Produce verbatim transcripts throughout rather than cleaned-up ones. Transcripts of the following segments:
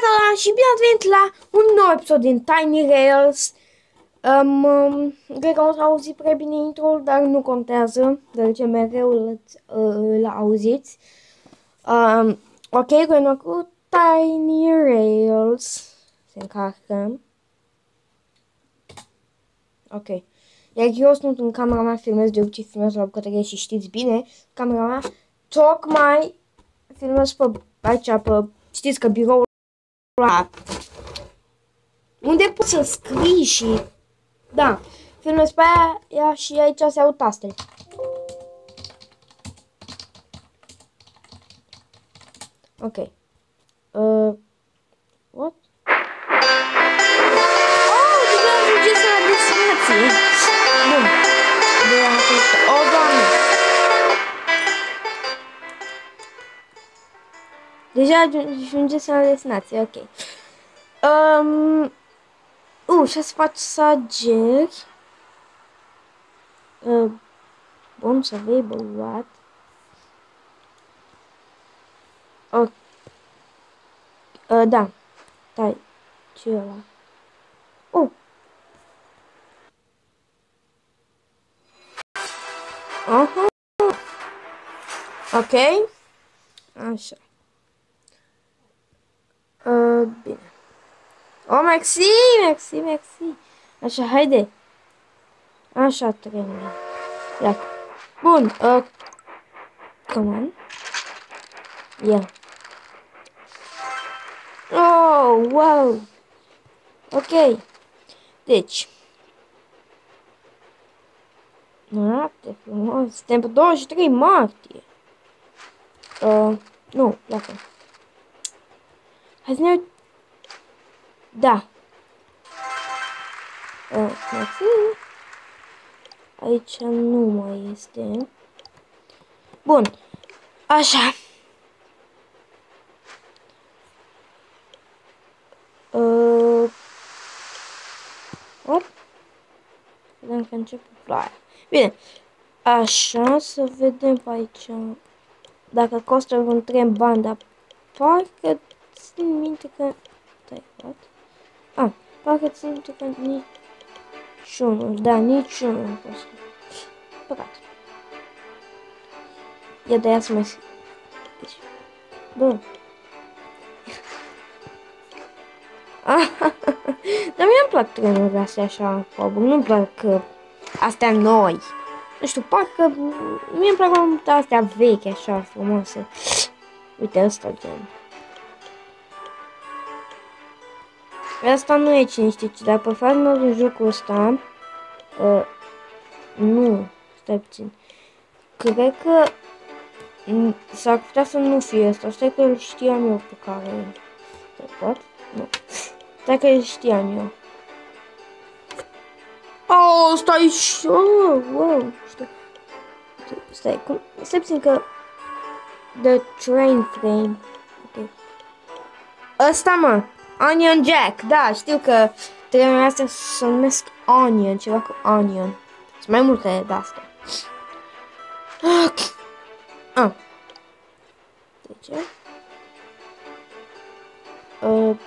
Salutare și bine ați venit la un nou episod din Tiny Rails. Um, um, cred că o să auziți prea bine intro, dar nu contează, deoarece mereu îl, îl auziți. Um, ok, continuăm cu Tiny Rails. Se încarcă. Ok. Iar eu sunt în camera mea, filmez, de obicei filmez la bucătărie și știți bine, camera mea tocmai filmez pe aici, pe, știți că biroul ăla, unde poți să scrii și, da, filmez pe aia, ea și aici se au tastele. Ok. Uh, what? Oh, deja ajungeți la destinație. Bun. De atât. O, Doamne. Deja ajungeți la destinație, ok. Um, uh, și să faci sageri. Uh, bun, să vei băuat. Ok. Uh, da. Stai. Ce e ăla? Uh. Aha. Ok. Așa. Uh, bine. Oh, mersi, mersi, mersi. Așa, haide. Așa, trenul. Ia. Bun. Uh, come on. Ia. Oh, wow. Ok. Deci. Noapte frumos. Suntem pe douăzeci și trei martie. Uh, nu, pleacă. Hai să ne... Da. Uh, mersi. Aici nu mai este. Bun. Așa. Uh, What? Vedem că începe ploaia. Bine. Așa, să vedem pe aici. Dacă costă un tren bani, dar parcă țin minte că... Stai, what? Ah, parcă țin minte că niciunul. Da, niciunul a fost. Păcat. Ia de aia să mai... Deci... Bă. Dar mie îmi plac trenurile astea așa, nu-mi plac uh, astea noi. Nu știu, parcă mie îmi plac mai mult astea vechi, așa, frumoase. Uite, ăsta gen. Asta nu e cine știe ce, dar pe fața meu din jocul ăsta, uh, nu, stai puțin. Cred că s-ar putea să nu fie ăsta, stai că îl știam eu pe care... Stai, pot? Nu. Stai că îl știam eu. Oh, stai și... Oh, wow, stai. Stai, cum... Stai puțin că... The train frame. Ok. Ăsta, mă. Onion Jack. Da, știu că trenurile astea se numesc Onion, ceva cu Onion. Sunt mai multe de astea. Ah. De ce? Uh.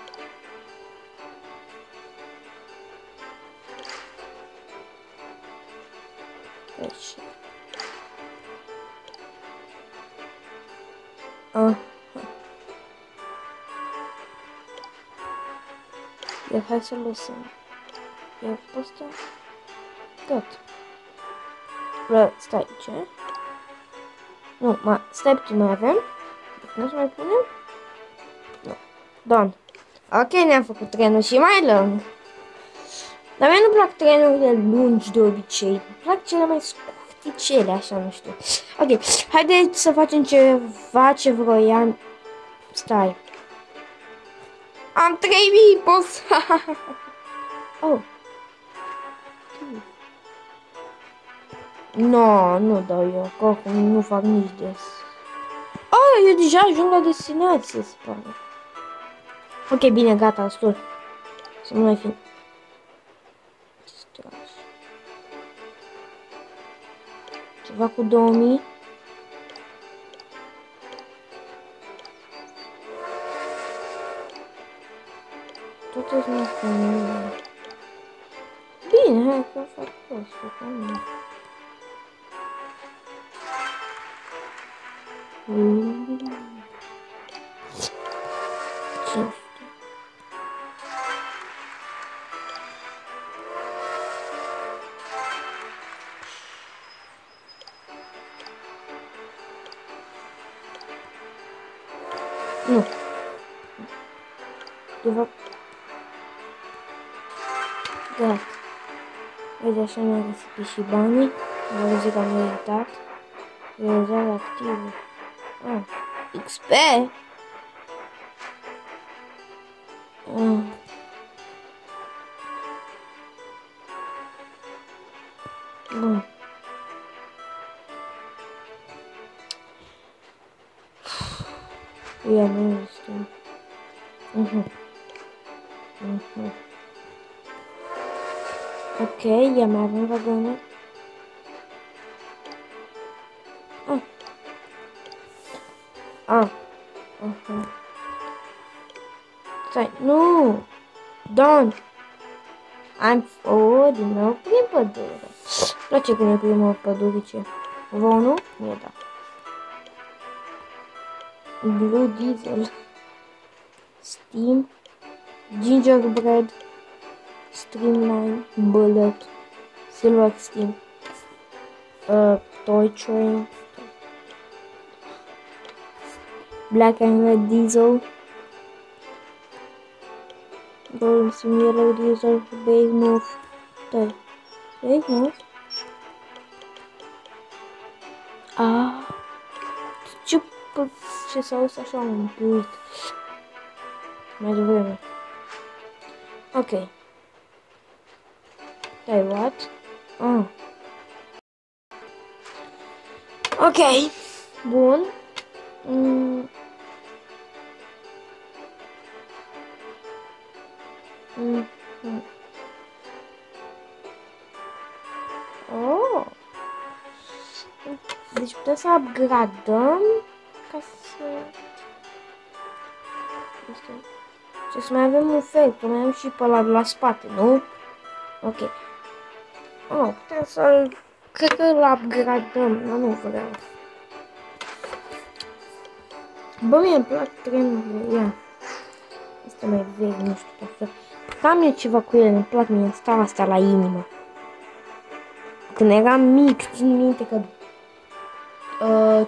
Deci. Ah. Iar hai să lăsăm. Iar ăsta. Tot. Bă, stai, ce? Nu, ma, stai puțin, mai avem? Nu să mai punem? Nu. Done. Ok, ne-am făcut trenul și mai lung. Dar mie nu plac trenurile lungi de obicei. Îmi plac cele mai scurticele, așa, nu știu. Ok, haideți să facem ceva ce vroiam. Stai. Am trei meeples! Oh. No, nu dau eu, că oricum nu fac nici des. Oh, eu deja ajung la destinație, se pare. Ok, bine, gata, stul. Să nu mai fi distras. Ceva cu două mii. Tot îți mai familie. Bine, hai că fac asta, că nu. Ce? Nu. De fapt. Gata. Uite, așa mi-a găsit și banii. Vă zic că am meritat. Realizare activă. Ah. X P? Ah. Bun. Ia, nu știu. Mhm. Mhm. Ok, ia mai avem vagoane. Ah. Ah. Uh-huh. Stai, nu! Don! Am o din nou prin pădure. Place când e primul pădurice. Vă nu? Mie da. Blue Diesel. Steam. Gingerbread. Streamline. Bullet. Silver Steam. Uh, Toy Train. Black and Red Diesel. Golden Sim Yellow Diesel. Base Move. Dai. Base Move. Ah. Ce, ce s-a auzit așa un pic. Mai devreme. Ok. Dai, what? Ah. Ok. Bun. Mm. Mm. Mm. Oh. Deci putem să upgradăm ca să... Ce să mai avem un fel, că mai am și pe ăla de la spate, nu? Ok. Oh, putem să-l... Cred că îl upgradăm, dar nu vreau. Bă, mie îmi plac trenurile, ia. Este mai vechi, nu știu dacă... Cam e ceva cu ele, îmi plac mie, stau asta la inimă. Când eram mic, țin minte că... Uh,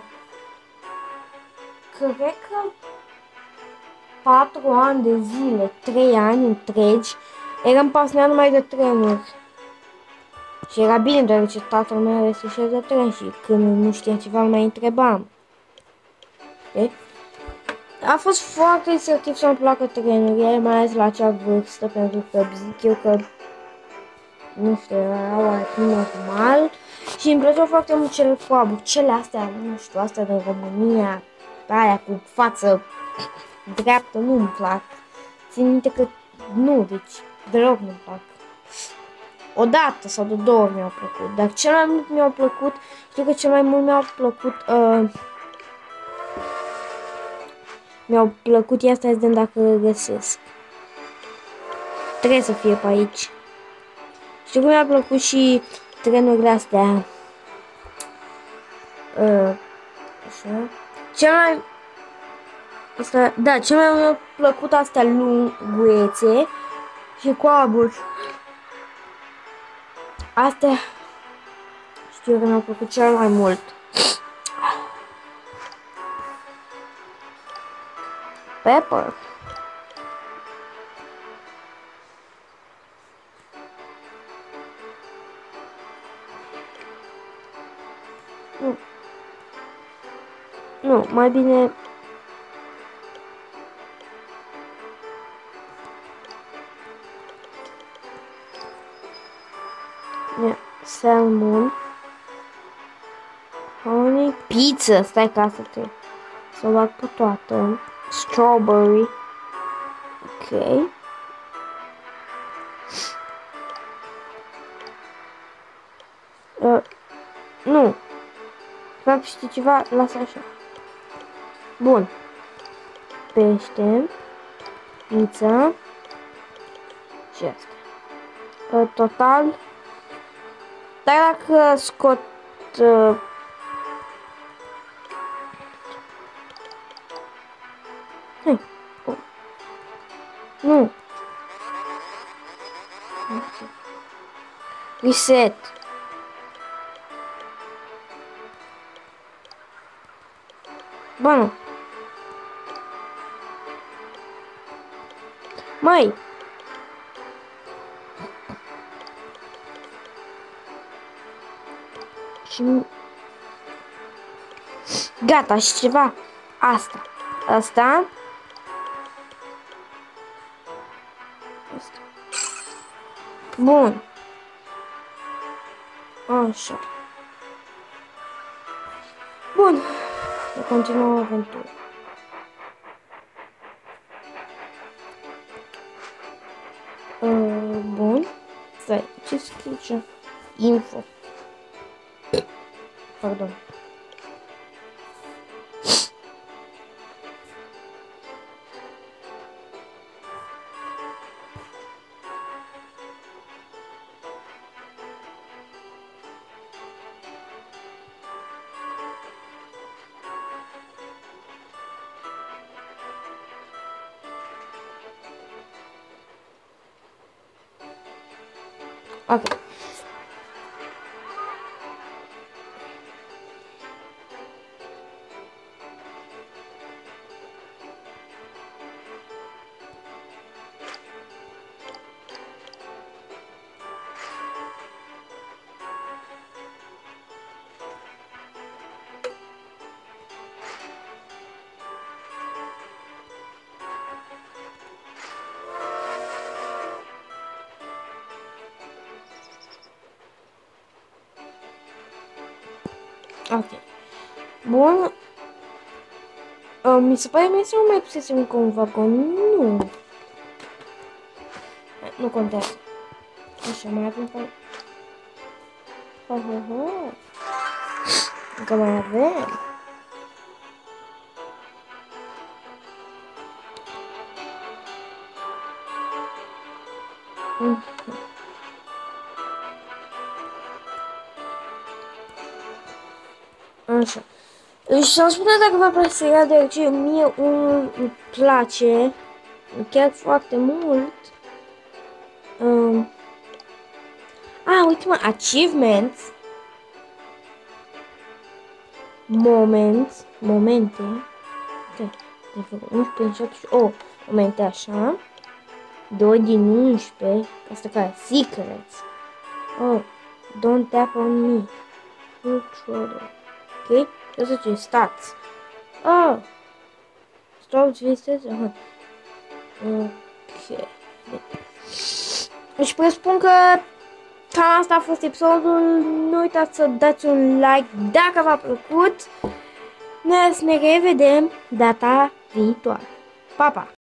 cred că... patru ani de zile, trei ani întregi, eram pasionat numai de trenuri. Și era bine, deoarece tatăl meu are sușer de tren și când nu știa ceva, îl mai întrebam. Okay? A fost foarte insertiv să-mi placă trenurile, mai ales la acea vârstă, pentru că zic eu că, nu știu, era oarecum normal. Și îmi plăceau foarte mult cele cu aburi, cele astea, nu știu, astea din România, aia cu față dreaptă, nu-mi plac. Țin minte că nu, deci deloc nu-mi plac. Odată sau de două ori mi-au plăcut, dar cel mai mult mi-au plăcut, știu că cel mai mult mi-au plăcut, uh, mi-au plăcut, ia stai să vedem dacă găsesc. Trebuie să fie pe aici. Știu că mi-a plăcut și trenurile astea. Uh, așa. Cel mai... Asta, da, cel mai mi-a plăcut astea lunguețe și cu aburi. Astea știu că mi-au plăcut cel mai mult. Pepper. Nu. Nu, mai bine... Yeah. Salmon. Honey. Pizza. Stai ca să te... Să o bag pe toată. Strawberry. Ok. Uh, nu. De fapt, știi ceva? Lasă așa. Bun. Pește. Pizza. și asta. Total. Dar dacă scot uh, hai. Oh. Nu. Reset. Bă, nu. Mai. Și gata, și ceva. Asta. Asta. Asta. Bun. Așa. Bun. Să continuăm aventura. Uh, bun. Stai, ce scrie? Info. Pardon. Ok. Ok. Bun. Uh, mi se pare mie să nu mai pusesem încă un vagon. Nu. Nu contează. Așa, mai avem pe... Ha, ha, ha. Încă mai avem. Mm. Așa. Și să-mi spune dacă vă place serial, deoarece mie unul îmi place chiar foarte mult. Um. Ah, uite-mă, achievements. Moments. Momente. Ok. De făcut unsprezece, șaptesprezece. Oh, momente așa. doi din unsprezece. Asta care? Secrets. Oh, don't tap on me. Controller. Ok. Și asta ce? Stats. Oh. Stop visitors. Aha. Ok. Deci presupun că cam asta a fost episodul. Nu uitați să dați un like dacă v-a plăcut. Noi să ne revedem data viitoare. Pa, pa!